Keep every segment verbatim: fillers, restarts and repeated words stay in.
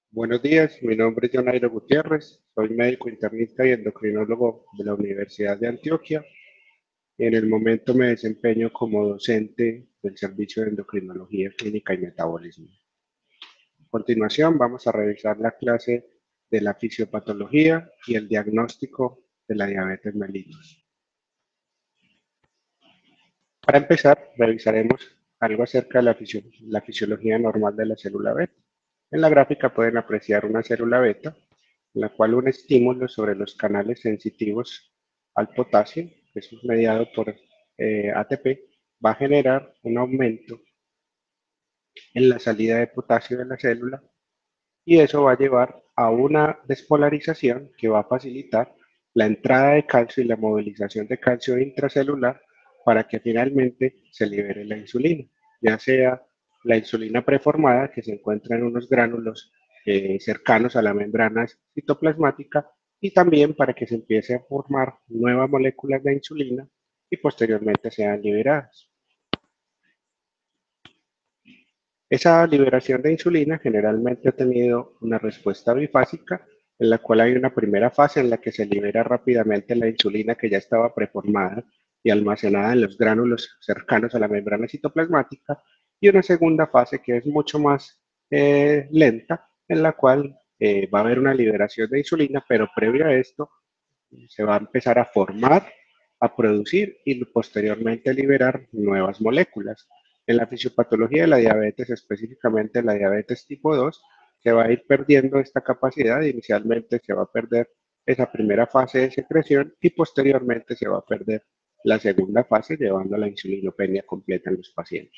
Buenos días, mi nombre es Jonairo Gutiérrez, soy médico internista y endocrinólogo de la Universidad de Antioquia. En el momento me desempeño como docente del Servicio de Endocrinología Clínica y Metabolismo. A continuación vamos a revisar la clase de la fisiopatología y el diagnóstico de la diabetes mellitus. Para empezar, revisaremos algo acerca de la, fisio la fisiología normal de la célula beta. En la gráfica pueden apreciar una célula beta, en la cual un estímulo sobre los canales sensitivos al potasio, que es mediado por eh, A T P, va a generar un aumento en la salida de potasio de la célula y eso va a llevar a una despolarización que va a facilitar la entrada de calcio y la movilización de calcio intracelular para que finalmente se libere la insulina, ya sea la insulina preformada que se encuentra en unos gránulos eh, cercanos a la membrana citoplasmática y también para que se empiece a formar nuevas moléculas de insulina y posteriormente sean liberadas. Esa liberación de insulina generalmente ha tenido una respuesta bifásica, en la cual hay una primera fase en la que se libera rápidamente la insulina que ya estaba preformada y almacenada en los gránulos cercanos a la membrana citoplasmática, y una segunda fase que es mucho más eh, lenta, en la cual eh, va a haber una liberación de insulina, pero previo a esto se va a empezar a formar, a producir y posteriormente liberar nuevas moléculas. En la fisiopatología de la diabetes, específicamente la diabetes tipo dos, se va a ir perdiendo esta capacidad. Inicialmente se va a perder esa primera fase de secreción y posteriormente se va a perder la segunda fase, llevando a la insulinopenia completa en los pacientes.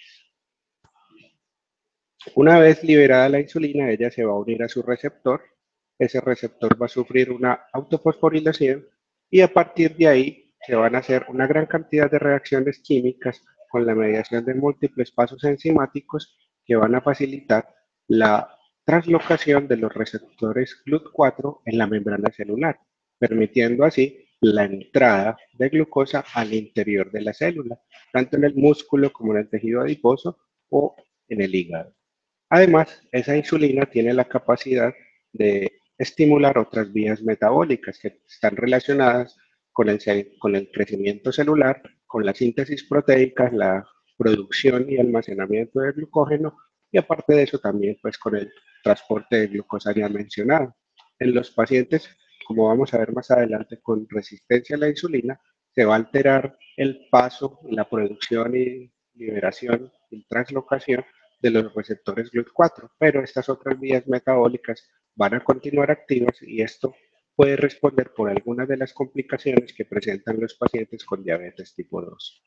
Una vez liberada la insulina, ella se va a unir a su receptor. Ese receptor va a sufrir una autofosforilación y a partir de ahí se van a hacer una gran cantidad de reacciones químicas con la mediación de múltiples pasos enzimáticos que van a facilitar la translocación de los receptores G L U T cuatro en la membrana celular, permitiendo así la entrada de glucosa al interior de la célula, tanto en el músculo como en el tejido adiposo o en el hígado. Además, esa insulina tiene la capacidad de estimular otras vías metabólicas que están relacionadas con el, con el crecimiento celular, con la síntesis proteica, la producción y almacenamiento de glucógeno y aparte de eso también pues con el transporte de glucosa ya mencionado. En los pacientes, como vamos a ver más adelante, con resistencia a la insulina, se va a alterar el paso, la producción y liberación y translocación de los receptores G L U T cuatro, pero estas otras vías metabólicas van a continuar activas y esto puede responder por algunas de las complicaciones que presentan los pacientes con diabetes tipo dos.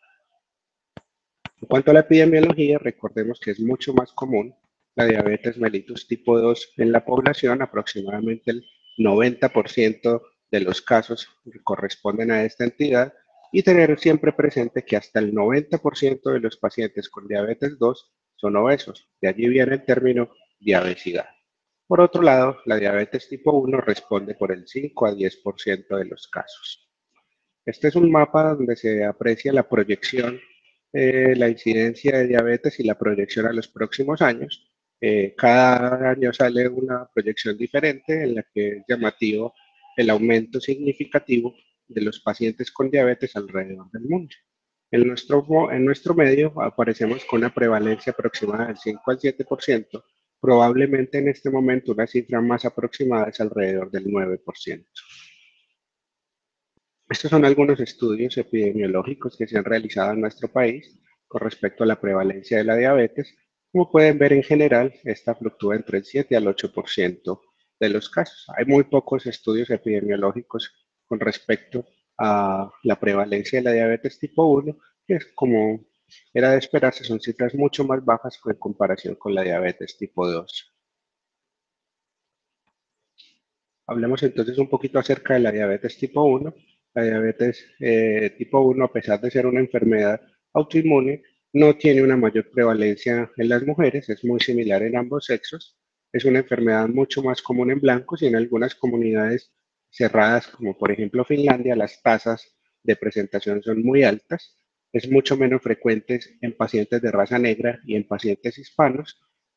En cuanto a la epidemiología, recordemos que es mucho más común la diabetes mellitus tipo dos en la población, aproximadamente el noventa por ciento de los casos corresponden a esta entidad y tener siempre presente que hasta el noventa por ciento de los pacientes con diabetes dos son obesos, de allí viene el término diabesidad. Por otro lado, la diabetes tipo uno responde por el cinco a diez por ciento de los casos. Este es un mapa donde se aprecia la proyección, eh, la incidencia de diabetes y la proyección a los próximos años. Eh, cada año sale una proyección diferente en la que es llamativo el aumento significativo de los pacientes con diabetes alrededor del mundo. En nuestro, en nuestro medio aparecemos con una prevalencia aproximada del cinco al siete por ciento. Probablemente en este momento una cifra más aproximada es alrededor del nueve por ciento. Estos son algunos estudios epidemiológicos que se han realizado en nuestro país con respecto a la prevalencia de la diabetes. Como pueden ver, en general, esta fluctúa entre el siete al ocho por ciento de los casos. Hay muy pocos estudios epidemiológicos con respecto a la prevalencia de la diabetes tipo uno, que es como era de esperarse, son cifras mucho más bajas en comparación con la diabetes tipo dos. Hablemos entonces un poquito acerca de la diabetes tipo uno. La diabetes eh, tipo uno, a pesar de ser una enfermedad autoinmune, no tiene una mayor prevalencia en las mujeres, es muy similar en ambos sexos. Es una enfermedad mucho más común en blancos y en algunas comunidades cerradas, como por ejemplo Finlandia, las tasas de presentación son muy altas. Es mucho menos frecuente en pacientes de raza negra y en pacientes hispanos,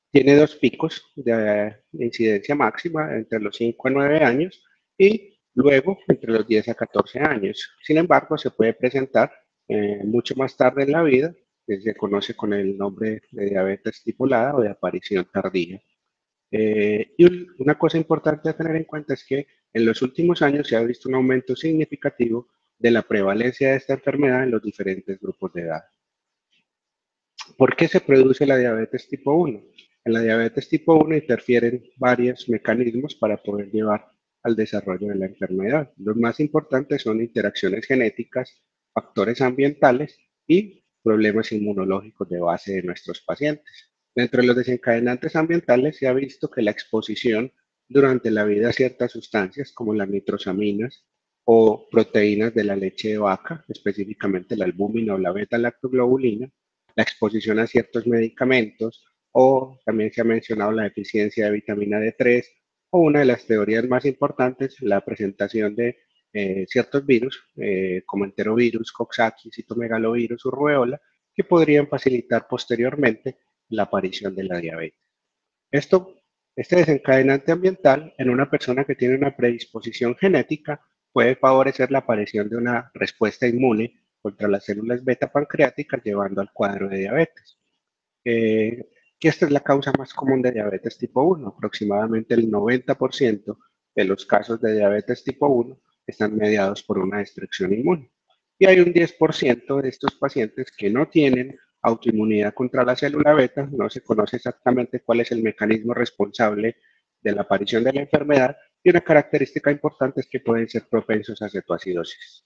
Tiene dos picos de, de incidencia máxima entre los cinco a nueve años y luego entre los diez a catorce años. Sin embargo, se puede presentar eh, mucho más tarde en la vida, que se conoce con el nombre de diabetes tipulada o de aparición tardía. Eh, y un- una cosa importante a tener en cuenta es que en los últimos años se ha visto un aumento significativo de la prevalencia de esta enfermedad en los diferentes grupos de edad. ¿Por qué se produce la diabetes tipo uno? En la diabetes tipo uno interfieren varios mecanismos para poder llevar al desarrollo de la enfermedad. Los más importantes son interacciones genéticas, factores ambientales y problemas inmunológicos de base de nuestros pacientes. Dentro de los desencadenantes ambientales se ha visto que la exposición durante la vida a ciertas sustancias como las nitrosaminas o proteínas de la leche de vaca, específicamente la albúmina o la beta-lactoglobulina, la exposición a ciertos medicamentos, o también se ha mencionado la deficiencia de vitamina D tres, o una de las teorías más importantes, la presentación de eh, ciertos virus, eh, como enterovirus, coxsackie, citomegalovirus o rubeola, que podrían facilitar posteriormente la aparición de la diabetes. Esto, este desencadenante ambiental en una persona que tiene una predisposición genética puede favorecer la aparición de una respuesta inmune contra las células beta pancreáticas, llevando al cuadro de diabetes. Eh, que esta es la causa más común de diabetes tipo uno. Aproximadamente el noventa por ciento de los casos de diabetes tipo uno están mediados por una destrucción inmune. Y hay un diez por ciento de estos pacientes que no tienen autoinmunidad contra la célula beta, no se conoce exactamente cuál es el mecanismo responsable de la aparición de la enfermedad, y una característica importante es que pueden ser propensos a cetoacidosis.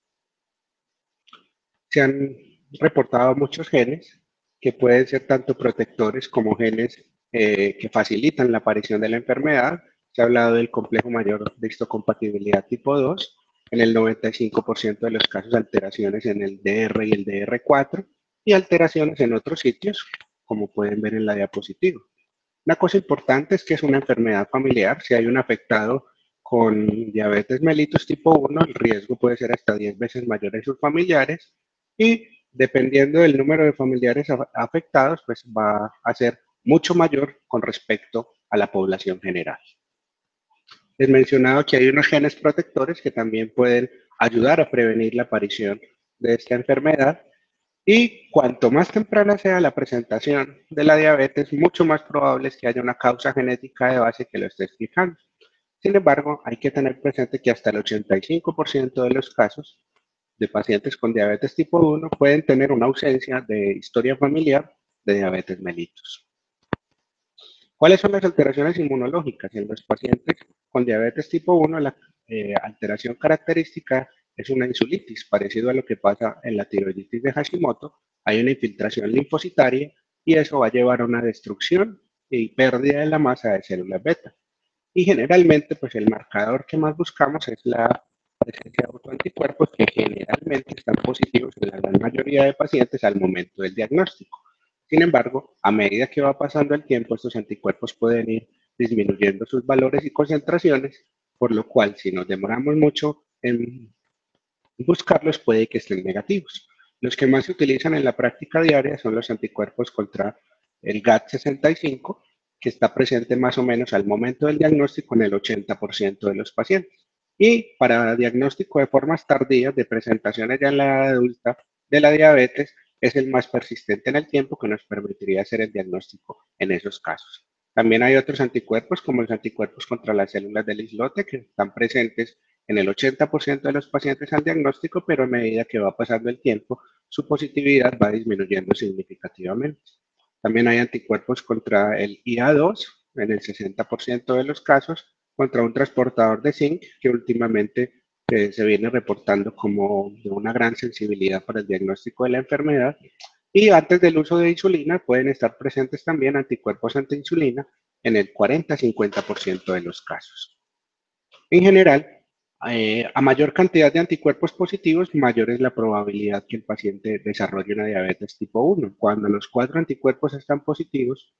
Se han reportado muchos genes que pueden ser tanto protectores como genes eh, que facilitan la aparición de la enfermedad. Se ha hablado del complejo mayor de histocompatibilidad tipo dos, en el noventa y cinco por ciento de los casos alteraciones en el D R y el D R cuatro y alteraciones en otros sitios, como pueden ver en la diapositiva. Una cosa importante es que es una enfermedad familiar. Si hay un afectado con diabetes mellitus tipo uno, el riesgo puede ser hasta diez veces mayor en sus familiares y dependiendo del número de familiares afectados, pues va a ser mucho mayor con respecto a la población general. Les mencionaba que hay unos genes protectores que también pueden ayudar a prevenir la aparición de esta enfermedad, y cuanto más temprana sea la presentación de la diabetes, mucho más probable es que haya una causa genética de base que lo esté explicando. Sin embargo, hay que tener presente que hasta el ochenta y cinco por ciento de los casos de pacientes con diabetes tipo uno pueden tener una ausencia de historia familiar de diabetes mellitus. ¿Cuáles son las alteraciones inmunológicas? En los pacientes con diabetes tipo uno, la eh, alteración característica es una insulitis, parecido a lo que pasa en la tiroiditis de Hashimoto. Hay una infiltración linfocitaria y eso va a llevar a una destrucción y pérdida de la masa de células beta. Y generalmente, pues el marcador que más buscamos es la presencia de autoanticuerpos, que generalmente están positivos en la gran mayoría de pacientes al momento del diagnóstico. Sin embargo, a medida que va pasando el tiempo, estos anticuerpos pueden ir disminuyendo sus valores y concentraciones, por lo cual, si nos demoramos mucho en buscarlos, puede que estén negativos. Los que más se utilizan en la práctica diaria son los anticuerpos contra el GAT sesenta y cinco, que está presente más o menos al momento del diagnóstico en el ochenta por ciento de los pacientes. Y para diagnóstico de formas tardías de presentaciones ya en la edad adulta de la diabetes, es el más persistente en el tiempo, que nos permitiría hacer el diagnóstico en esos casos. También hay otros anticuerpos, como los anticuerpos contra las células del islote, que están presentes en el ochenta por ciento de los pacientes al diagnóstico, pero a medida que va pasando el tiempo, su positividad va disminuyendo significativamente. También hay anticuerpos contra el I A dos en el sesenta por ciento de los casos, contra un transportador de zinc que últimamente eh, se viene reportando como de una gran sensibilidad para el diagnóstico de la enfermedad. Y antes del uso de insulina pueden estar presentes también anticuerpos anti-insulina en el cuarenta a cincuenta por ciento de los casos. En general, eh, a mayor cantidad de anticuerpos positivos, mayor es la probabilidad que el paciente desarrolle una diabetes tipo uno. Cuando los cuatro anticuerpos están positivos,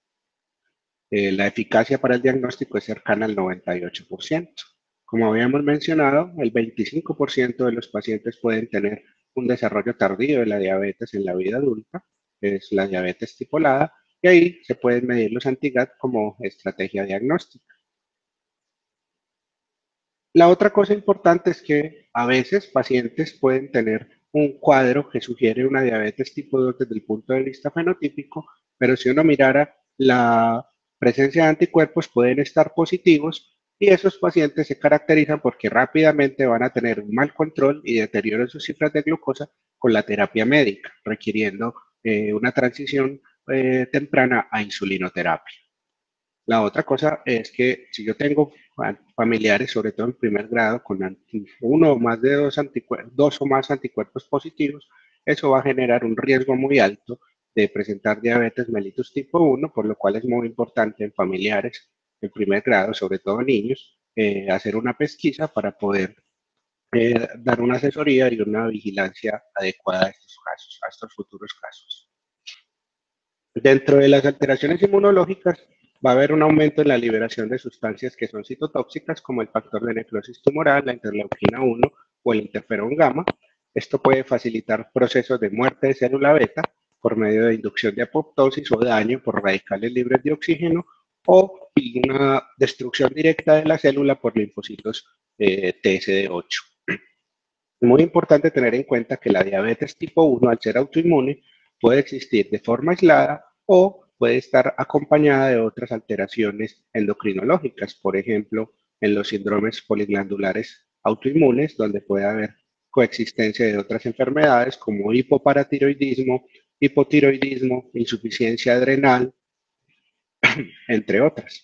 eh, la eficacia para el diagnóstico es cercana al noventa y ocho por ciento. Como habíamos mencionado, el veinticinco por ciento de los pacientes pueden tener un desarrollo tardío de la diabetes en la vida adulta, es la diabetes tipolada, y ahí se pueden medir los anti-G A T como estrategia diagnóstica. La otra cosa importante es que a veces pacientes pueden tener un cuadro que sugiere una diabetes tipo dos desde el punto de vista fenotípico, pero si uno mirara la presencia de anticuerpos pueden estar positivos y esos pacientes se caracterizan porque rápidamente van a tener un mal control y deterioro en sus cifras de glucosa con la terapia médica, requiriendo eh, una transición eh, temprana a insulinoterapia. La otra cosa es que si yo tengo familiares, sobre todo en primer grado, con uno o más de dos, dos o más anticuerpos positivos, eso va a generar un riesgo muy alto de presentar diabetes mellitus tipo uno, por lo cual es muy importante en familiares en primer grado, sobre todo niños, eh, hacer una pesquisa para poder eh, dar una asesoría y una vigilancia adecuada a estos casos, a estos futuros casos. Dentro de las alteraciones inmunológicas va a haber un aumento en la liberación de sustancias que son citotóxicas como el factor de necrosis tumoral, la interleuquina uno o el interferón gamma. Esto puede facilitar procesos de muerte de célula beta por medio de inducción de apoptosis o daño por radicales libres de oxígeno o una destrucción directa de la célula por linfocitos eh, T S D ocho. Es muy importante tener en cuenta que la diabetes tipo uno, al ser autoinmune, puede existir de forma aislada o puede estar acompañada de otras alteraciones endocrinológicas, por ejemplo, en los síndromes poliglandulares autoinmunes, donde puede haber coexistencia de otras enfermedades como hipoparatiroidismo, hipotiroidismo, insuficiencia adrenal, entre otras.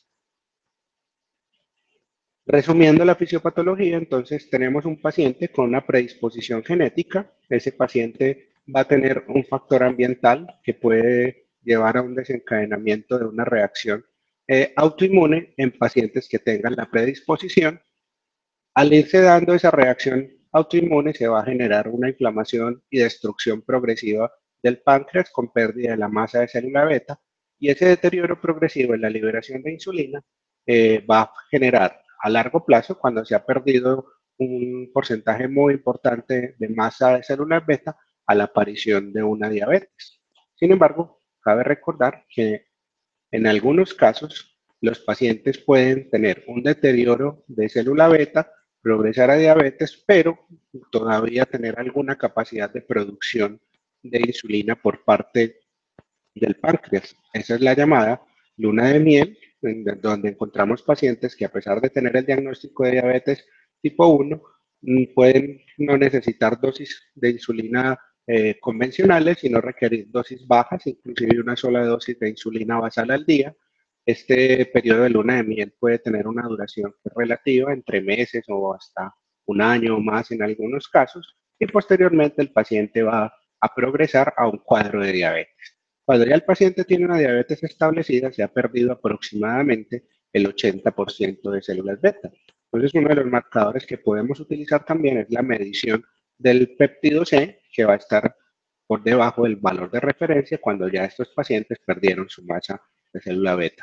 Resumiendo la fisiopatología, entonces tenemos un paciente con una predisposición genética. Ese paciente va a tener un factor ambiental que puede llevar a un desencadenamiento de una reacción eh, autoinmune en pacientes que tengan la predisposición. Al irse dando esa reacción autoinmune se va a generar una inflamación y destrucción progresiva del páncreas con pérdida de la masa de célula beta y ese deterioro progresivo en la liberación de insulina eh, va a generar a largo plazo, cuando se ha perdido un porcentaje muy importante de masa de células beta, a la aparición de una diabetes. Sin embargo, cabe recordar que en algunos casos los pacientes pueden tener un deterioro de célula beta, progresar a diabetes, pero todavía tener alguna capacidad de producción de insulina por parte del páncreas. Esa es la llamada luna de miel, donde encontramos pacientes que a pesar de tener el diagnóstico de diabetes tipo uno, pueden no necesitar dosis de insulina eh, convencionales, sino requerir dosis bajas, inclusive una sola dosis de insulina basal al día. Este periodo de luna de miel puede tener una duración relativa entre meses o hasta un año o más en algunos casos, y posteriormente el paciente va a progresar a un cuadro de diabetes. Cuando ya el paciente tiene una diabetes establecida, se ha perdido aproximadamente el ochenta por ciento de células beta. Entonces, uno de los marcadores que podemos utilizar también es la medición del péptido C, que va a estar por debajo del valor de referencia cuando ya estos pacientes perdieron su masa de célula beta.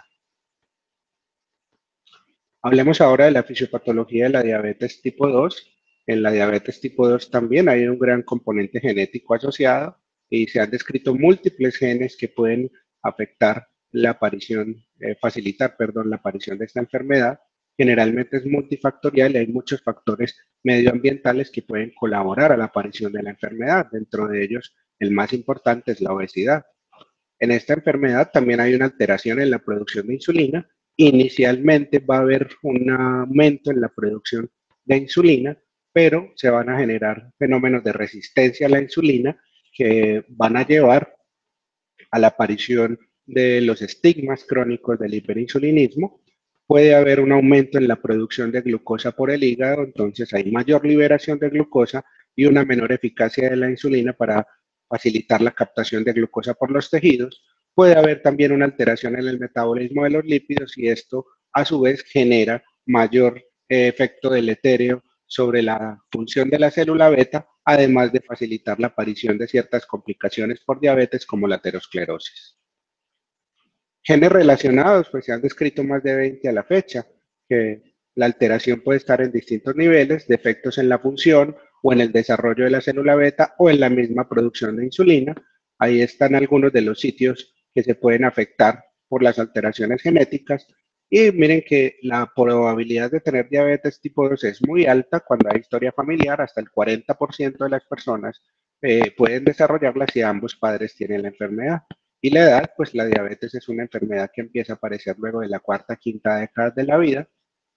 Hablemos ahora de la fisiopatología de la diabetes tipo dos. En la diabetes tipo dos también hay un gran componente genético asociado y se han descrito múltiples genes que pueden afectar la aparición, eh, facilitar, perdón, la aparición de esta enfermedad. Generalmente es multifactorial y hay muchos factores medioambientales que pueden colaborar a la aparición de la enfermedad. Dentro de ellos, el más importante es la obesidad. En esta enfermedad también hay una alteración en la producción de insulina. Inicialmente va a haber un aumento en la producción de insulina, pero se van a generar fenómenos de resistencia a la insulina que van a llevar a la aparición de los estigmas crónicos del hiperinsulinismo. Puede haber un aumento en la producción de glucosa por el hígado, entonces hay mayor liberación de glucosa y una menor eficacia de la insulina para facilitar la captación de glucosa por los tejidos. Puede haber también una alteración en el metabolismo de los lípidos y esto a su vez genera mayor eh, efecto deleterio sobre la función de la célula beta, además de facilitar la aparición de ciertas complicaciones por diabetes como la aterosclerosis. Genes relacionados, pues se han descrito más de veinte a la fecha, que la alteración puede estar en distintos niveles, defectos en la función o en el desarrollo de la célula beta o en la misma producción de insulina. Ahí están algunos de los sitios que se pueden afectar por las alteraciones genéticas. Y miren que la probabilidad de tener diabetes tipo dos es muy alta cuando hay historia familiar, hasta el cuarenta por ciento de las personas eh, pueden desarrollarla si ambos padres tienen la enfermedad. Y la edad, pues la diabetes es una enfermedad que empieza a aparecer luego de la cuarta, quinta década de la vida,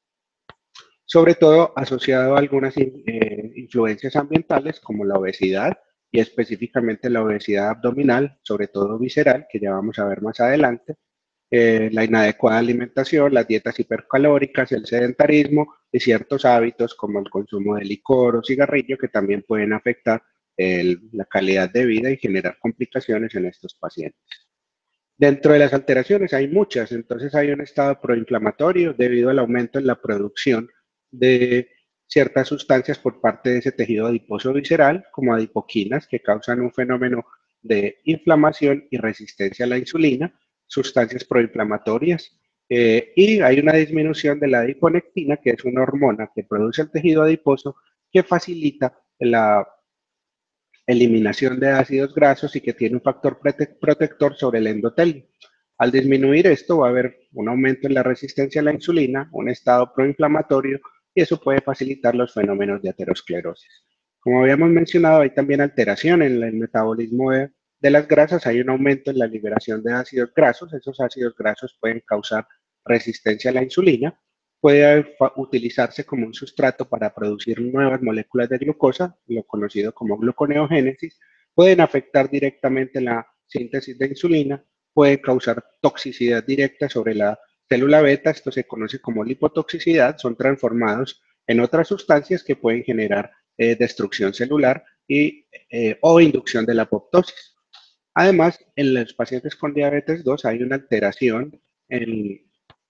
sobre todo asociado a algunas eh, influencias ambientales como la obesidad y específicamente la obesidad abdominal, sobre todo visceral, que ya vamos a ver más adelante, eh, la inadecuada alimentación, las dietas hipercalóricas, el sedentarismo y ciertos hábitos como el consumo de licor o cigarrillo que también pueden afectar el, la calidad de vida y generar complicaciones en estos pacientes. Dentro de las alteraciones hay muchas, entonces hay un estado proinflamatorio debido al aumento en la producción de ciertas sustancias por parte de ese tejido adiposo visceral, como adipoquinas, que causan un fenómeno de inflamación y resistencia a la insulina, sustancias proinflamatorias, eh, y hay una disminución de la adiponectina, que es una hormona que produce el tejido adiposo que facilita la eliminación de ácidos grasos y que tiene un factor prote protector sobre el endotelio. Al disminuir esto va a haber un aumento en la resistencia a la insulina, un estado proinflamatorio y eso puede facilitar los fenómenos de aterosclerosis. Como habíamos mencionado, hay también alteración en el metabolismo de, de las grasas, hay un aumento en la liberación de ácidos grasos, esos ácidos grasos pueden causar resistencia a la insulina, puede utilizarse como un sustrato para producir nuevas moléculas de glucosa, lo conocido como gluconeogénesis, pueden afectar directamente la síntesis de insulina, pueden causar toxicidad directa sobre la célula beta, esto se conoce como lipotoxicidad, son transformados en otras sustancias que pueden generar eh, destrucción celular y, eh, o inducción de la apoptosis. Además, en los pacientes con diabetes dos hay una alteración en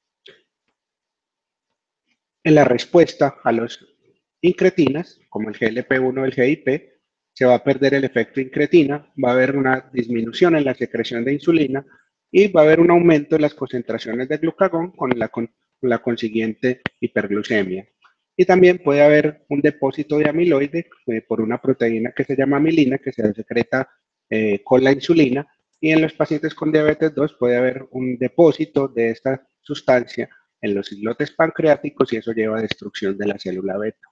en la respuesta a los incretinas, como el G L P uno o el G I P, se va a perder el efecto incretina, va a haber una disminución en la secreción de insulina y va a haber un aumento en las concentraciones de glucagón con la, con la consiguiente hiperglucemia. Y también puede haber un depósito de amiloide eh, por una proteína que se llama amilina, que se secreta eh, con la insulina, y en los pacientes con diabetes dos puede haber un depósito de esta sustancia en los islotes pancreáticos y eso lleva a destrucción de la célula beta.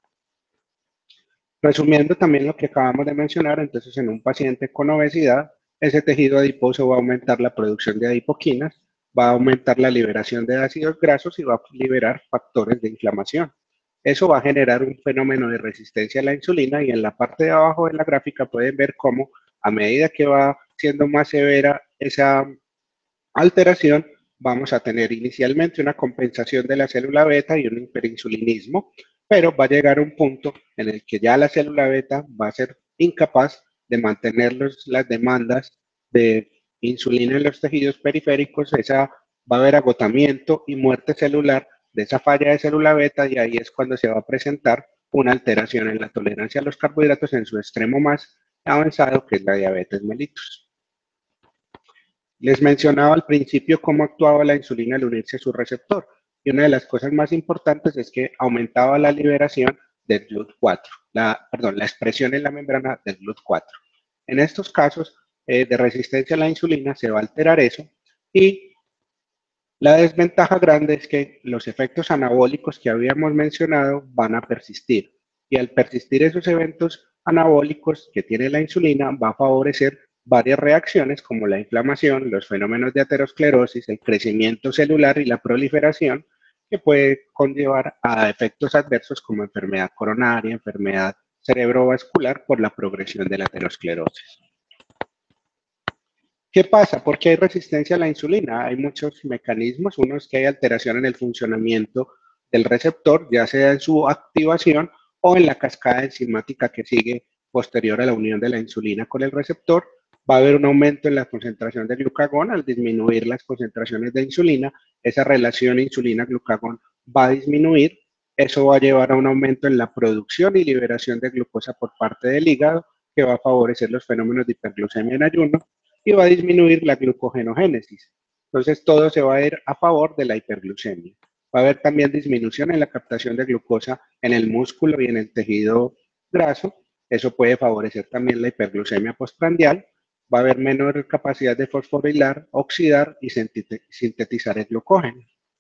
Resumiendo también lo que acabamos de mencionar, entonces en un paciente con obesidad, ese tejido adiposo va a aumentar la producción de adipoquinas, va a aumentar la liberación de ácidos grasos y va a liberar factores de inflamación. Eso va a generar un fenómeno de resistencia a la insulina y en la parte de abajo de la gráfica pueden ver cómo a medida que va siendo más severa esa alteración, vamos a tener inicialmente una compensación de la célula beta y un hiperinsulinismo, pero va a llegar un punto en el que ya la célula beta va a ser incapaz de mantener los, las demandas de insulina en los tejidos periféricos, esa, va a haber agotamiento y muerte celular de esa falla de célula beta y ahí es cuando se va a presentar una alteración en la tolerancia a los carbohidratos en su extremo más avanzado, que es la diabetes mellitus. Les mencionaba al principio cómo actuaba la insulina al unirse a su receptor y una de las cosas más importantes es que aumentaba la liberación del G L U T cuatro, la, perdón, la expresión en la membrana del G L U T cuatro. En estos casos eh, de resistencia a la insulina se va a alterar eso y la desventaja grande es que los efectos anabólicos que habíamos mencionado van a persistir y al persistir esos eventos anabólicos que tiene la insulina va a favorecer varias reacciones como la inflamación, los fenómenos de aterosclerosis, el crecimiento celular y la proliferación que puede conllevar a efectos adversos como enfermedad coronaria, enfermedad cerebrovascular por la progresión de la aterosclerosis. ¿Qué pasa? ¿Por qué hay resistencia a la insulina? Hay muchos mecanismos. Uno es que hay alteración en el funcionamiento del receptor, ya sea en su activación o en la cascada enzimática que sigue posterior a la unión de la insulina con el receptor. Va a haber un aumento en la concentración de glucagón al disminuir las concentraciones de insulina. Esa relación insulina-glucagón va a disminuir. Eso va a llevar a un aumento en la producción y liberación de glucosa por parte del hígado, que va a favorecer los fenómenos de hiperglucemia en ayuno y va a disminuir la glucogenogénesis. Entonces, todo se va a ir a favor de la hiperglucemia. Va a haber también disminución en la captación de glucosa en el músculo y en el tejido graso. Eso puede favorecer también la hiperglucemia postprandial. va a haber menor capacidad de fosforilar, oxidar y sintetizar el glucógeno.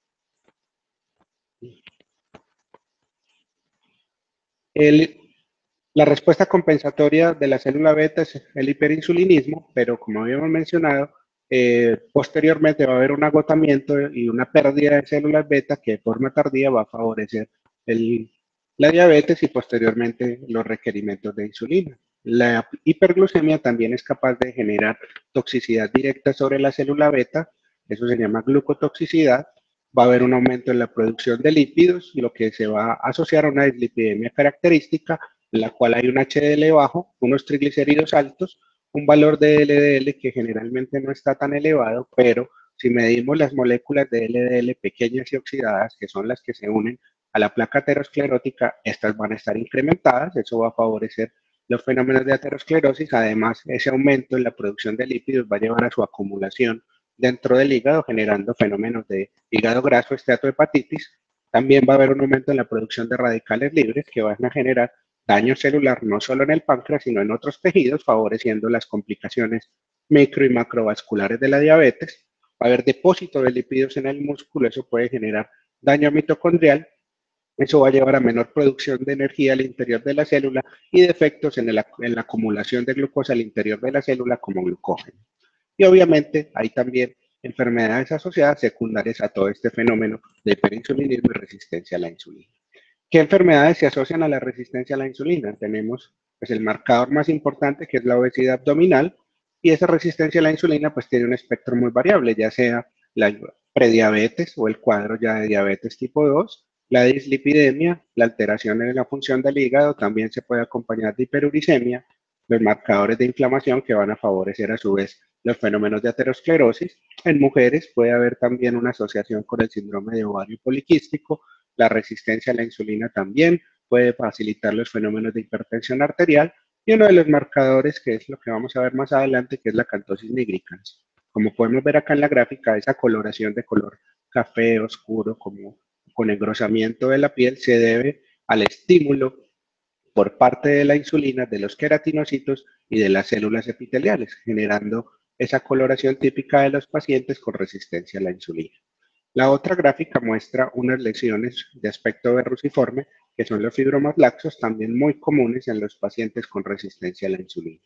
El, la respuesta compensatoria de la célula beta es el hiperinsulinismo, pero como habíamos mencionado, eh, posteriormente va a haber un agotamiento y una pérdida de células beta que de forma tardía va a favorecer el, la diabetes y posteriormente los requerimientos de insulina. La hiperglucemia también es capaz de generar toxicidad directa sobre la célula beta, eso se llama glucotoxicidad. Va a haber un aumento en la producción de lípidos, lo que se va a asociar a una dislipidemia característica, en la cual hay un H D L bajo, unos triglicéridos altos, un valor de L D L que generalmente no está tan elevado, pero si medimos las moléculas de L D L pequeñas y oxidadas, que son las que se unen a la placa aterosclerótica, estas van a estar incrementadas, eso va a favorecer los fenómenos de aterosclerosis. Además, ese aumento en la producción de lípidos va a llevar a su acumulación dentro del hígado, generando fenómenos de hígado graso, esteatohepatitis. También va a haber un aumento en la producción de radicales libres que van a generar daño celular no solo en el páncreas, sino en otros tejidos, favoreciendo las complicaciones micro y macrovasculares de la diabetes. Va a haber depósito de lípidos en el músculo, eso puede generar daño mitocondrial. Eso va a llevar a menor producción de energía al interior de la célula y defectos en, el, en la acumulación de glucosa al interior de la célula como glucógeno. Y obviamente hay también enfermedades asociadas secundarias a todo este fenómeno de hiperinsulinismo y resistencia a la insulina. ¿Qué enfermedades se asocian a la resistencia a la insulina? Tenemos pues, el marcador más importante, que es la obesidad abdominal, y esa resistencia a la insulina pues tiene un espectro muy variable, ya sea la prediabetes o el cuadro ya de diabetes tipo dos, la dislipidemia, la alteración en la función del hígado, también se puede acompañar de hiperuricemia, los marcadores de inflamación que van a favorecer a su vez los fenómenos de aterosclerosis. En mujeres puede haber también una asociación con el síndrome de ovario poliquístico. La resistencia a la insulina también puede facilitar los fenómenos de hipertensión arterial, y uno de los marcadores, que es lo que vamos a ver más adelante, que es la cantosis nigricans. Como podemos ver acá en la gráfica, esa coloración de color café oscuro, como con engrosamiento de la piel, se debe al estímulo por parte de la insulina de los queratinocitos y de las células epiteliales, generando esa coloración típica de los pacientes con resistencia a la insulina. La otra gráfica muestra unas lesiones de aspecto verruciforme, que son los fibromas laxos, también muy comunes en los pacientes con resistencia a la insulina.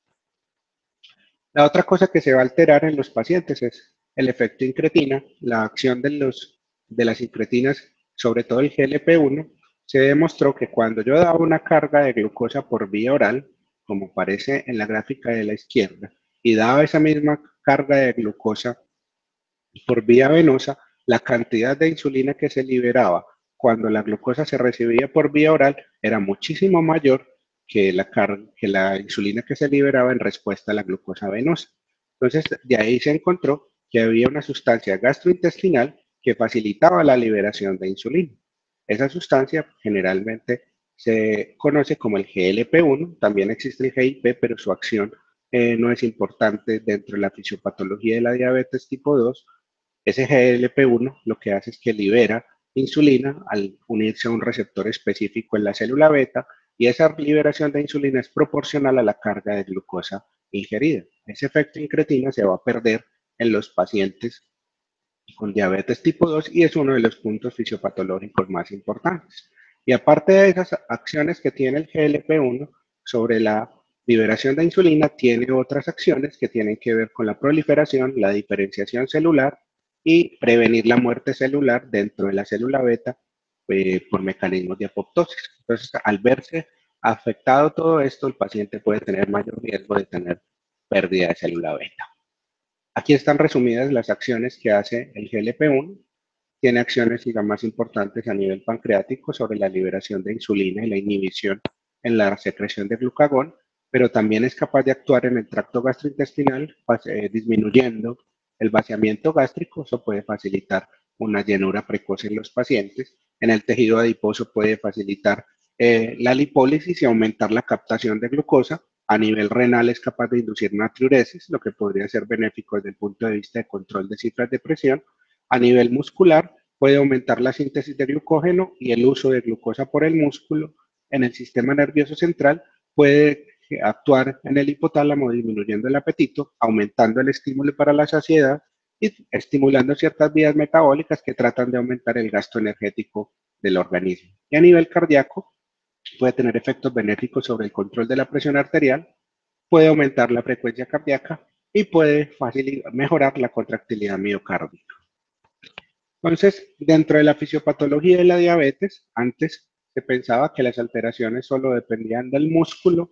La otra cosa que se va a alterar en los pacientes es el efecto incretina, la acción de, los, de las incretinas, sobre todo el G L P uno. Se demostró que cuando yo daba una carga de glucosa por vía oral, como aparece en la gráfica de la izquierda, y daba esa misma carga de glucosa por vía venosa, la cantidad de insulina que se liberaba cuando la glucosa se recibía por vía oral era muchísimo mayor que la, que la insulina que se liberaba en respuesta a la glucosa venosa. Entonces, de ahí se encontró que había una sustancia gastrointestinal que facilitaba la liberación de insulina. Esa sustancia generalmente se conoce como el G L P uno, también existe el G I P, pero su acción eh, no es importante dentro de la fisiopatología de la diabetes tipo dos. Ese G L P uno lo que hace es que libera insulina al unirse a un receptor específico en la célula beta, y esa liberación de insulina es proporcional a la carga de glucosa ingerida. Ese efecto incretina se va a perder en los pacientes con diabetes tipo dos y es uno de los puntos fisiopatológicos más importantes. Y aparte de esas acciones que tiene el G L P uno sobre la liberación de insulina, tiene otras acciones que tienen que ver con la proliferación, la diferenciación celular y prevenir la muerte celular dentro de la célula beta eh, por mecanismos de apoptosis. Entonces, al verse afectado todo esto, el paciente puede tener mayor riesgo de tener pérdida de célula beta. Aquí están resumidas las acciones que hace el G L P uno. Tiene acciones, digamos, más importantes a nivel pancreático sobre la liberación de insulina y la inhibición en la secreción de glucagón, pero también es capaz de actuar en el tracto gastrointestinal, eh, disminuyendo el vaciamiento gástrico. Eso puede facilitar una llenura precoz en los pacientes. En el tejido adiposo puede facilitar eh, la lipólisis y aumentar la captación de glucosa. A nivel renal es capaz de inducir natriuresis, lo que podría ser benéfico desde el punto de vista de control de cifras de presión. A nivel muscular puede aumentar la síntesis de glucógeno y el uso de glucosa por el músculo. En el sistema nervioso central puede actuar en el hipotálamo disminuyendo el apetito, aumentando el estímulo para la saciedad y estimulando ciertas vías metabólicas que tratan de aumentar el gasto energético del organismo. Y a nivel cardíaco, puede tener efectos benéficos sobre el control de la presión arterial, puede aumentar la frecuencia cardíaca y puede facilitar, mejorar la contractilidad miocárdica. Entonces, dentro de la fisiopatología de la diabetes, antes se pensaba que las alteraciones solo dependían del músculo,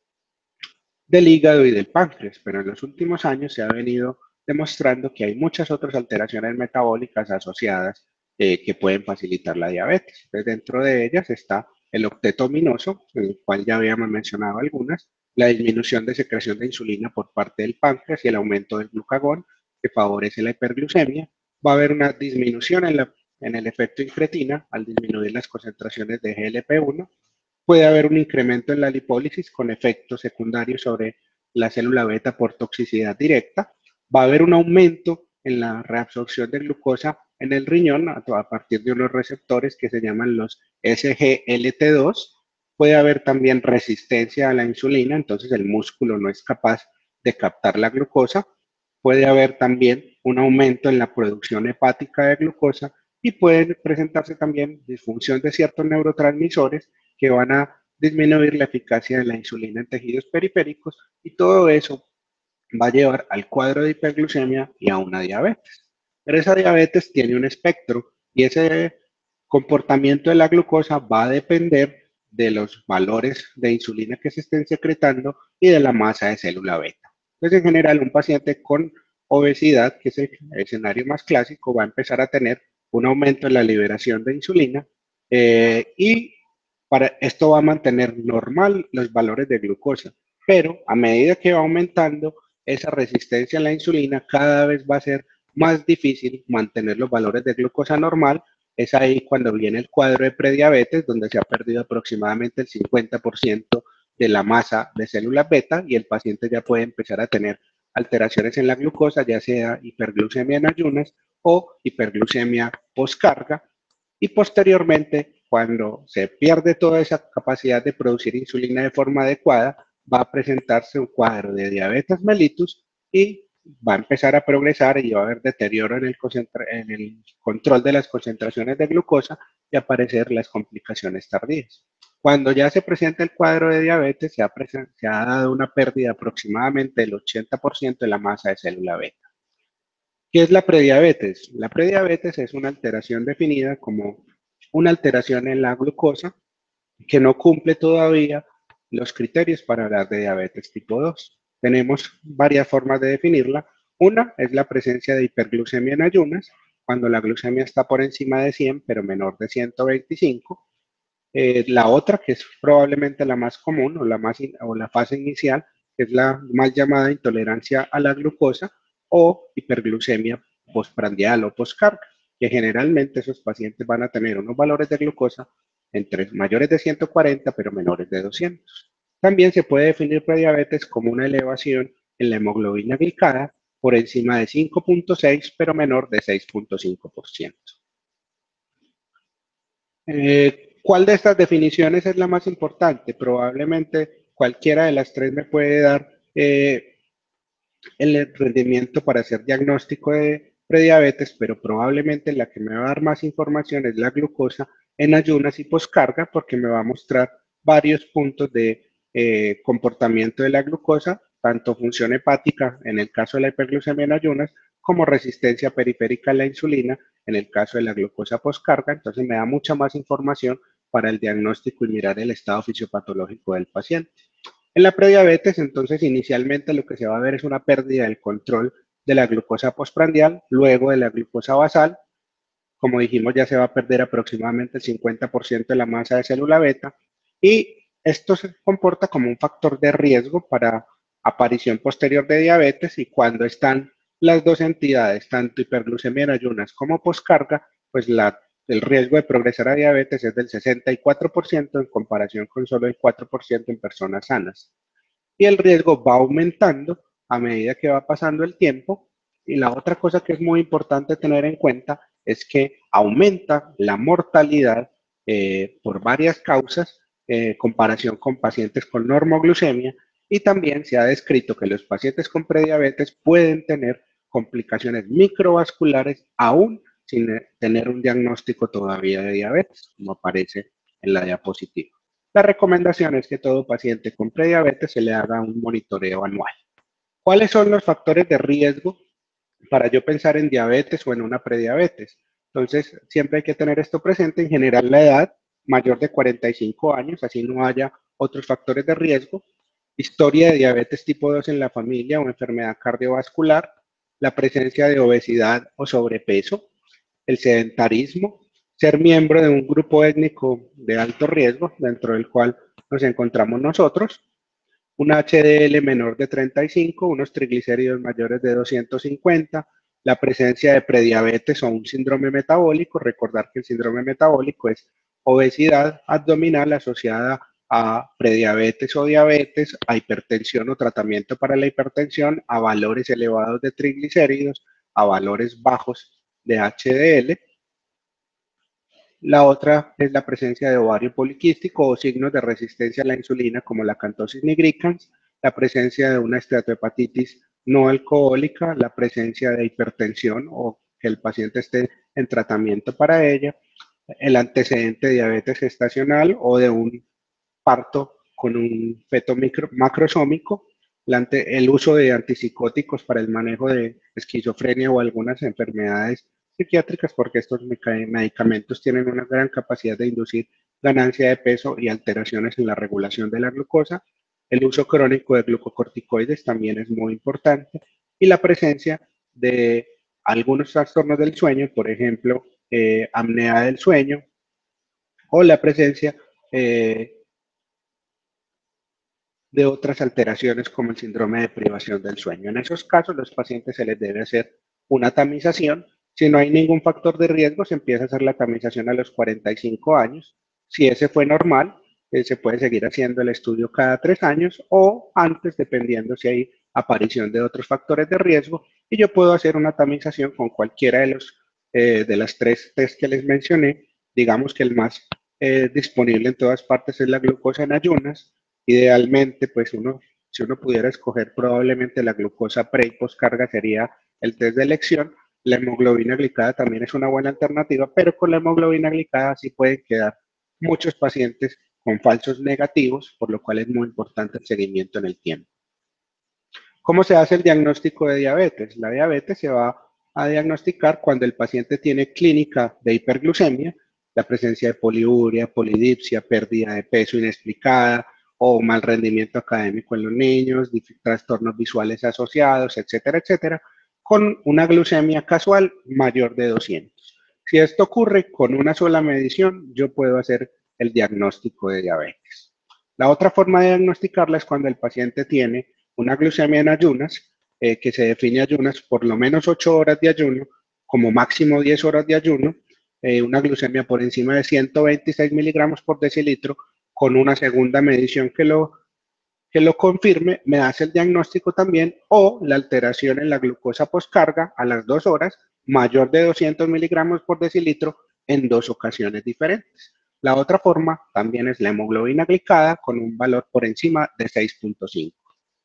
del hígado y del páncreas, pero en los últimos años se ha venido demostrando que hay muchas otras alteraciones metabólicas asociadas eh, que pueden facilitar la diabetes. Entonces, dentro de ellas está el octeto ominoso, el cual ya habíamos mencionado algunas, la disminución de secreción de insulina por parte del páncreas y el aumento del glucagón, que favorece la hiperglucemia. Va a haber una disminución en, la, en el efecto incretina al disminuir las concentraciones de G L P uno. Puede haber un incremento en la lipólisis con efectos secundarios sobre la célula beta por toxicidad directa. Va a haber un aumento en la reabsorción de glucosa en el riñón a partir de unos receptores que se llaman los S G L T dos. Puede haber también resistencia a la insulina, entonces el músculo no es capaz de captar la glucosa. Puede haber también un aumento en la producción hepática de glucosa y puede presentarse también disfunción de ciertos neurotransmisores que van a disminuir la eficacia de la insulina en tejidos periféricos y todo eso va a llevar al cuadro de hiperglucemia y a una diabetes. Pero esa diabetes tiene un espectro y ese comportamiento de la glucosa va a depender de los valores de insulina que se estén secretando y de la masa de célula beta. Entonces, en general, un paciente con obesidad, que es el escenario más clásico, va a empezar a tener un aumento en la liberación de insulina eh, y para esto va a mantener normal los valores de glucosa, pero a medida que va aumentando esa resistencia a la insulina, cada vez va a ser más difícil mantener los valores de glucosa normal. Es ahí cuando viene el cuadro de prediabetes, donde se ha perdido aproximadamente el cincuenta por ciento de la masa de células beta y el paciente ya puede empezar a tener alteraciones en la glucosa, ya sea hiperglucemia en ayunas o hiperglucemia postcarga. Y posteriormente, cuando se pierde toda esa capacidad de producir insulina de forma adecuada, va a presentarse un cuadro de diabetes mellitus y va a empezar a progresar y va a haber deterioro en el, en el control de las concentraciones de glucosa y aparecer las complicaciones tardías. Cuando ya se presenta el cuadro de diabetes, se ha, se ha dado una pérdida aproximadamente del ochenta por ciento de la masa de célula beta. ¿Qué es la prediabetes? La prediabetes es una alteración definida como una alteración en la glucosa que no cumple todavía los criterios para hablar de diabetes tipo dos. Tenemos varias formas de definirla. Una es la presencia de hiperglucemia en ayunas, cuando la glucemia está por encima de cien, pero menor de ciento veinticinco. Eh, la otra, que es probablemente la más común o la, más in, o la fase inicial, es la mal llamada intolerancia a la glucosa o hiperglucemia postprandial o postcarga, que generalmente esos pacientes van a tener unos valores de glucosa entre mayores de ciento cuarenta pero menores de doscientos. También se puede definir prediabetes como una elevación en la hemoglobina glicada por encima de cinco punto seis pero menor de seis punto cinco por ciento. Eh, ¿Cuál de estas definiciones es la más importante? Probablemente cualquiera de las tres me puede dar eh, el rendimiento para hacer diagnóstico de prediabetes, pero probablemente la que me va a dar más información es la glucosa en ayunas y poscarga, porque me va a mostrar varios puntos de eh, comportamiento de la glucosa, tanto función hepática en el caso de la hiperglucemia en ayunas, como resistencia periférica a la insulina en el caso de la glucosa poscarga. Entonces me da mucha más información para el diagnóstico y mirar el estado fisiopatológico del paciente. En la prediabetes, entonces, inicialmente lo que se va a ver es una pérdida del control de la glucosa postprandial, luego de la glucosa basal. Como dijimos, ya se va a perder aproximadamente el cincuenta por ciento de la masa de célula beta y esto se comporta como un factor de riesgo para aparición posterior de diabetes y cuando están las dos entidades, tanto hiperglucemia en ayunas como poscarga, pues la el riesgo de progresar a diabetes es del sesenta y cuatro por ciento en comparación con solo el cuatro por ciento en personas sanas. Y el riesgo va aumentando a medida que va pasando el tiempo. Y la otra cosa que es muy importante tener en cuenta es que aumenta la mortalidad eh, por varias causas eh, comparación con pacientes con normoglucemia, y también se ha descrito que los pacientes con prediabetes pueden tener complicaciones microvasculares aún sin tener un diagnóstico todavía de diabetes, como aparece en la diapositiva. La recomendación es que todo paciente con prediabetes se le haga un monitoreo anual. ¿Cuáles son los factores de riesgo para yo pensar en diabetes o en una prediabetes? Entonces, siempre hay que tener esto presente. En general, la edad mayor de cuarenta y cinco años, así no haya otros factores de riesgo, historia de diabetes tipo dos en la familia o enfermedad cardiovascular, la presencia de obesidad o sobrepeso, el sedentarismo, ser miembro de un grupo étnico de alto riesgo, dentro del cual nos encontramos nosotros, un H D L menor de treinta y cinco, unos triglicéridos mayores de doscientos cincuenta, la presencia de prediabetes o un síndrome metabólico. Recordar que el síndrome metabólico es obesidad abdominal asociada a prediabetes o diabetes, a hipertensión o tratamiento para la hipertensión, a valores elevados de triglicéridos, a valores bajos de H D L. La otra es la presencia de ovario poliquístico o signos de resistencia a la insulina como la acanthosis nigricans, la presencia de una esteatohepatitis no alcohólica, la presencia de hipertensión o que el paciente esté en tratamiento para ella, el antecedente de diabetes gestacional o de un parto con un feto micro, macrosómico, el uso de antipsicóticos para el manejo de esquizofrenia o algunas enfermedades psiquiátricas, porque estos medicamentos tienen una gran capacidad de inducir ganancia de peso y alteraciones en la regulación de la glucosa. El uso crónico de glucocorticoides también es muy importante, y la presencia de algunos trastornos del sueño, por ejemplo, eh, apnea del sueño, o la presencia eh, de otras alteraciones como el síndrome de privación del sueño. En esos casos, los pacientes se les debe hacer una tamización. Si no hay ningún factor de riesgo, se empieza a hacer la tamización a los cuarenta y cinco años. Si ese fue normal, eh, se puede seguir haciendo el estudio cada tres años o antes, dependiendo si hay aparición de otros factores de riesgo. Y yo puedo hacer una tamización con cualquiera de, los, eh, de las tres test que les mencioné. Digamos que el más eh, disponible en todas partes es la glucosa en ayunas. Idealmente, pues uno, si uno pudiera escoger, probablemente la glucosa pre y postcarga sería el test de elección. La hemoglobina glicada también es una buena alternativa, pero con la hemoglobina glicada sí pueden quedar muchos pacientes con falsos negativos, por lo cual es muy importante el seguimiento en el tiempo. ¿Cómo se hace el diagnóstico de diabetes? La diabetes se va a diagnosticar cuando el paciente tiene clínica de hiperglucemia, la presencia de poliuria, polidipsia, pérdida de peso inexplicada, o mal rendimiento académico en los niños, trastornos visuales asociados, etcétera, etcétera, con una glucemia casual mayor de doscientos. Si esto ocurre con una sola medición, yo puedo hacer el diagnóstico de diabetes. La otra forma de diagnosticarla es cuando el paciente tiene una glucemia en ayunas, eh, que se define ayunas por lo menos ocho horas de ayuno, como máximo diez horas de ayuno, eh, una glucemia por encima de ciento veintiséis miligramos por decilitro, con una segunda medición que lo, que lo confirme, me hace el diagnóstico también, o la alteración en la glucosa postcarga a las dos horas, mayor de doscientos miligramos por decilitro en dos ocasiones diferentes. La otra forma también es la hemoglobina glicada con un valor por encima de seis punto cinco.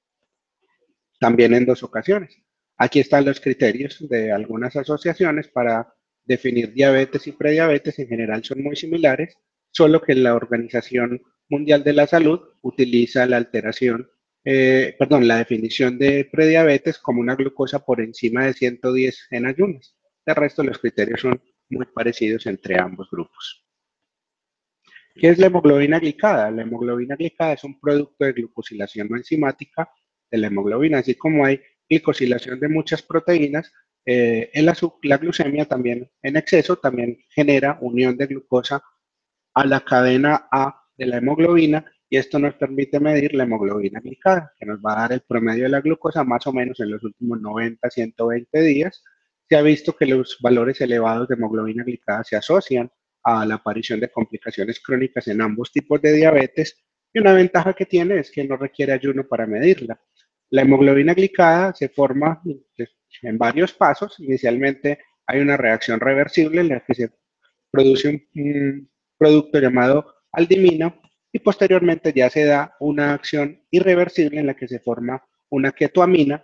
También en dos ocasiones. Aquí están los criterios de algunas asociaciones para definir diabetes y prediabetes. En general son muy similares, solo que la Organización Mundial de la Salud utiliza la alteración, eh, perdón, la definición de prediabetes como una glucosa por encima de ciento diez en ayunas. De resto, los criterios son muy parecidos entre ambos grupos. ¿Qué es la hemoglobina glicada? La hemoglobina glicada es un producto de glucosilación no enzimática de la hemoglobina, así como hay glicosilación de muchas proteínas. Eh, el la glucemia también en exceso también genera unión de glucosa a la cadena A de la hemoglobina, y esto nos permite medir la hemoglobina glicada, que nos va a dar el promedio de la glucosa más o menos en los últimos noventa a ciento veinte días. Se ha visto que los valores elevados de hemoglobina glicada se asocian a la aparición de complicaciones crónicas en ambos tipos de diabetes, y una ventaja que tiene es que no requiere ayuno para medirla. La hemoglobina glicada se forma en varios pasos. Inicialmente hay una reacción reversible en la que se produce un, un producto llamado aldimina, y posteriormente ya se da una acción irreversible en la que se forma una ketoamina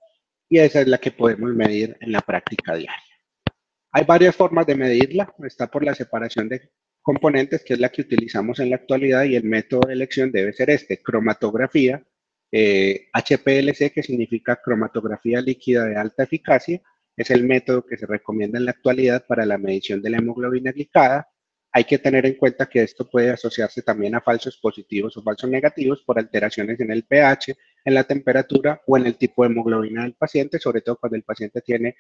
y esa es la que podemos medir en la práctica diaria. Hay varias formas de medirla, está por la separación de componentes, que es la que utilizamos en la actualidad, y el método de elección debe ser este, cromatografía, eh, H P L C, que significa cromatografía líquida de alta eficacia, es el método que se recomienda en la actualidad para la medición de la hemoglobina glicada. Hay que tener en cuenta que esto puede asociarse también a falsos positivos o falsos negativos por alteraciones en el pH, en la temperatura o en el tipo de hemoglobina del paciente, sobre todo cuando el paciente tiene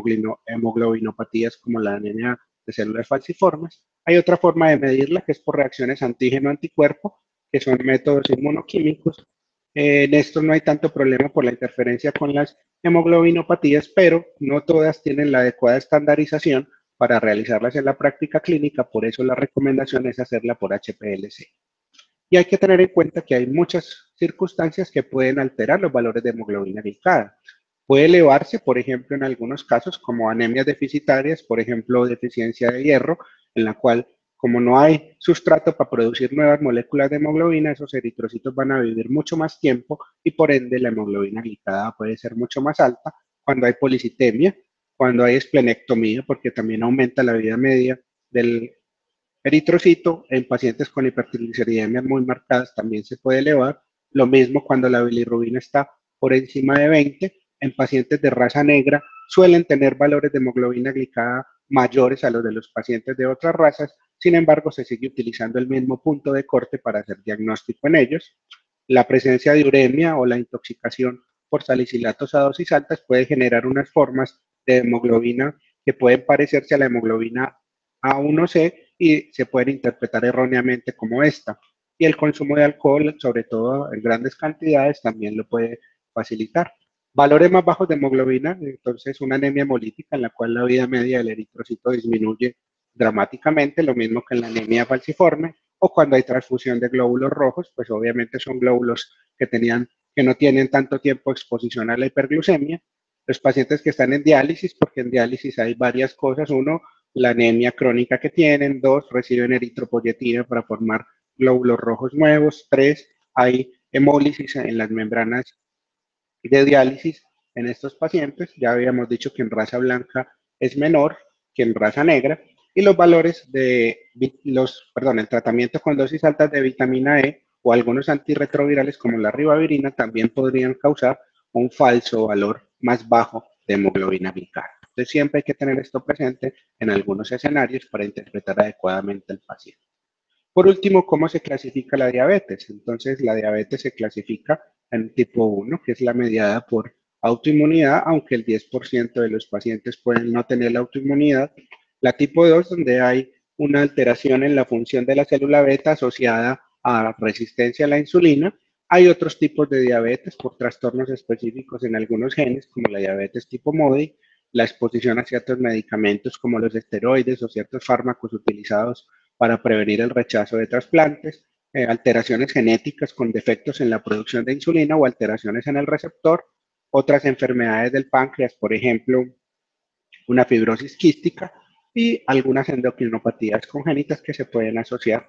hemoglobinopatías como la anemia de células falciformes. Hay otra forma de medirla que es por reacciones antígeno-anticuerpo, que son métodos inmunoquímicos. Eh, en esto no hay tanto problema por la interferencia con las hemoglobinopatías, pero no todas tienen la adecuada estandarización para realizarlas en la práctica clínica, por eso la recomendación es hacerla por H P L C. Y hay que tener en cuenta que hay muchas circunstancias que pueden alterar los valores de hemoglobina glicada. Puede elevarse, por ejemplo, en algunos casos como anemias deficitarias, por ejemplo, deficiencia de hierro, en la cual, como no hay sustrato para producir nuevas moléculas de hemoglobina, esos eritrocitos van a vivir mucho más tiempo y por ende la hemoglobina glicada puede ser mucho más alta. Cuando hay policitemia, cuando hay esplenectomía, porque también aumenta la vida media del eritrocito, en pacientes con hipertrigliceridemias muy marcadas también se puede elevar. Lo mismo cuando la bilirrubina está por encima de veinte. En pacientes de raza negra suelen tener valores de hemoglobina glicada mayores a los de los pacientes de otras razas. Sin embargo, se sigue utilizando el mismo punto de corte para hacer diagnóstico en ellos. La presencia de uremia o la intoxicación por salicilatos a dosis altas puede generar unas formas de hemoglobina que pueden parecerse a la hemoglobina A uno C y se pueden interpretar erróneamente como esta. Y el consumo de alcohol, sobre todo en grandes cantidades, también lo puede facilitar. Valores más bajos de hemoglobina, entonces una anemia hemolítica en la cual la vida media del eritrocito disminuye dramáticamente, lo mismo que en la anemia falciforme, o cuando hay transfusión de glóbulos rojos, pues obviamente son glóbulos que, tenían, que no tienen tanto tiempo de exposición a la hiperglucemia. Los pacientes que están en diálisis, porque en diálisis hay varias cosas, uno, la anemia crónica que tienen, dos, reciben eritropoyetina para formar glóbulos rojos nuevos, tres, hay hemólisis en las membranas de diálisis en estos pacientes. Ya habíamos dicho que en raza blanca es menor que en raza negra y los valores de los, perdón, el tratamiento con dosis altas de vitamina E o algunos antirretrovirales como la ribavirina también podrían causar un falso valor más bajo de hemoglobina glicada. Entonces siempre hay que tener esto presente en algunos escenarios para interpretar adecuadamente al paciente. Por último, ¿cómo se clasifica la diabetes? Entonces, la diabetes se clasifica en tipo uno, que es la mediada por autoinmunidad, aunque el diez por ciento de los pacientes pueden no tener la autoinmunidad. La tipo dos, donde hay una alteración en la función de la célula beta asociada a resistencia a la insulina. Hay otros tipos de diabetes por trastornos específicos en algunos genes, como la diabetes tipo MODY, la exposición a ciertos medicamentos como los esteroides o ciertos fármacos utilizados para prevenir el rechazo de trasplantes, eh, alteraciones genéticas con defectos en la producción de insulina o alteraciones en el receptor, otras enfermedades del páncreas, por ejemplo, una fibrosis quística y algunas endocrinopatías congénitas que se pueden asociar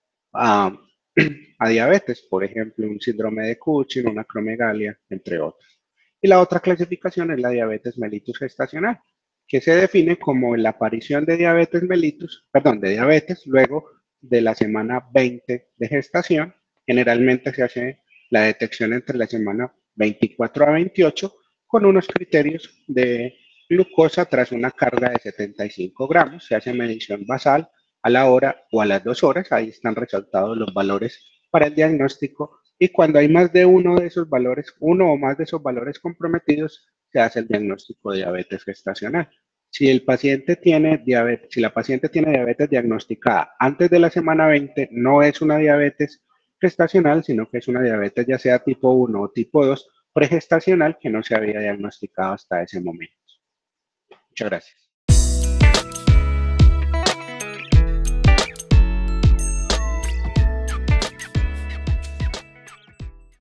a, a diabetes, por ejemplo, un síndrome de Cushing, una acromegalia, entre otros. Y la otra clasificación es la diabetes mellitus gestacional, que se define como la aparición de diabetes mellitus, perdón, de diabetes luego de la semana veinte de gestación. Generalmente se hace la detección entre la semana veinticuatro a veintiocho con unos criterios de glucosa tras una carga de setenta y cinco gramos. Se hace medición basal a la hora o a las dos horas. Ahí están resaltados los valores para el diagnóstico. Y cuando hay más de uno de esos valores, uno o más de esos valores comprometidos, se hace el diagnóstico de diabetes gestacional. Si el paciente tiene diabetes, si la paciente tiene diabetes diagnosticada antes de la semana veinte, no es una diabetes gestacional, sino que es una diabetes ya sea tipo uno o tipo dos pregestacional que no se había diagnosticado hasta ese momento. Muchas gracias.